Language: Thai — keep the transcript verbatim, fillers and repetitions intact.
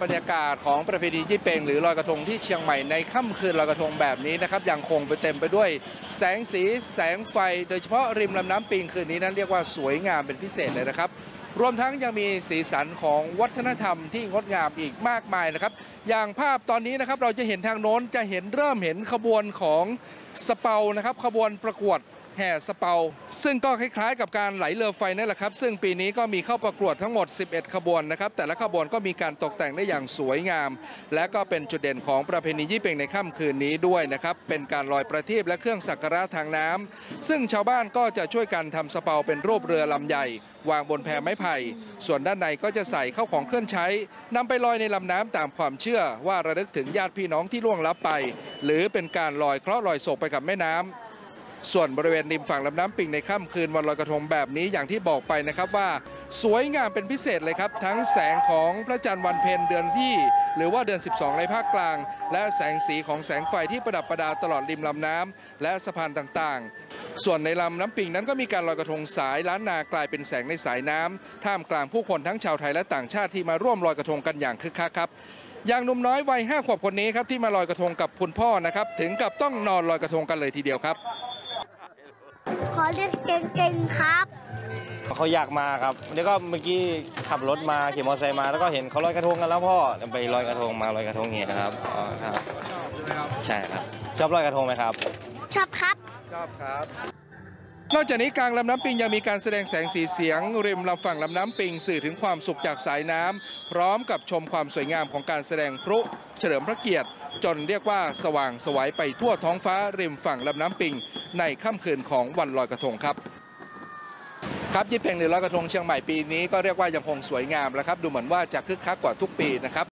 บรรยากาศของประเพณียี่เป็งหรือลอยกระทงที่เชียงใหม่ในค่ำคืนลอยกระทงแบบนี้นะครับยังคงไปเต็มไปด้วยแสงสีแสงไฟโดยเฉพาะริมลำน้ำปิงคืนนี้นั้นเรียกว่าสวยงามเป็นพิเศษเลยนะครับรวมทั้งยังมีสีสันของวัฒนธรรมที่งดงามอีกมากมายนะครับอย่างภาพตอนนี้นะครับเราจะเห็นทางโน้นจะเห็นเริ่มเห็นขบวนของสเปานะครับขบวนประกวดแห่สเปาซึ่งก็คล้ายๆกับการไหลเรือไฟนั่นแหละครับซึ่งปีนี้ก็มีเข้าประกวดทั้งหมดสิบเอ็ดขบวนนะครับแต่ละขบวนก็มีการตกแต่งได้อย่างสวยงามและก็เป็นจุดเด่นของประเพณียี่เป็งในค่ำคืนนี้ด้วยนะครับเป็นการลอยประทีปและเครื่องสักการะทางน้ำซึ่งชาวบ้านก็จะช่วยกันทำสเปาเป็นรูปเรือลำใหญ่วางบนแพไม้ไผ่ส่วนด้านในก็จะใส่เข้าของเครื่องใช้นำไปลอยในลำน้ำตามความเชื่อว่าระลึกถึงญาติพี่น้องที่ล่วงลับไปหรือเป็นการลอยเคราะห์ลอยโศกไปกับแม่น้ำส่วนบริเวณริมฝั่งลำน้ำปิงในค่ำคืนวันลอยกระทงแบบนี้อย่างที่บอกไปนะครับว่าสวยงามเป็นพิเศษเลยครับทั้งแสงของพระจันทร์วันเพ็ญเดือนยี่หรือว่าเดือนสิบสองในภาคกลางและแสงสีของแสงไฟที่ประดับประดาตลอดริมลำน้ำและสะพานต่างๆส่วนในลำน้ำปิงนั้นก็มีการลอยกระทงสายล้านนากลายเป็นแสงในสายน้ำท่ามกลางผู้คนทั้งชาวไทยและต่างชาติที่มาร่วมลอยกระทงกันอย่างคึกคักครับอย่างหนุ่มน้อยวัยห้าขวบคนนี้ครับที่มาลอยกระทงกับคุณพ่อนะครับถึงกับต้องนอนลอยกระทงกันเลยทีเดียวครับขอเรียกเก่งๆครับเขาอยากมาครับแล้วก็เมื่อกี้ขับรถมาขี่มอเตอร์ไซค์มาแล้วก็เห็นเขาลอยกระทงกันแล้วพ่อไปลอยกระทงมาลอยกระทงเงี้ยครับอ๋อครับใช่ครับชอบลอยกระทงไหมครับชอบครับชอบครับนอกจากนี้กลางลำน้ำปิงยังมีการแสดงแสงสีเสียงริมลำฝั่งลำน้ำปิงสื่อถึงความสุขจากสายน้ำพร้อมกับชมความสวยงามของการแสดงพลุเฉลิมพระเกียรติจนเรียกว่าสว่างสวยไปทั่วท้องฟ้าริมฝั่งลำน้ำปิงในค่ำคืนของวันลอยกระทงครับครับยี่เป็งหรือลอยกระทงเชียงใหม่ปีนี้ก็เรียกว่ายังคงสวยงามแล้วครับดูเหมือนว่าจะคึกคักกว่าทุกปีนะครับ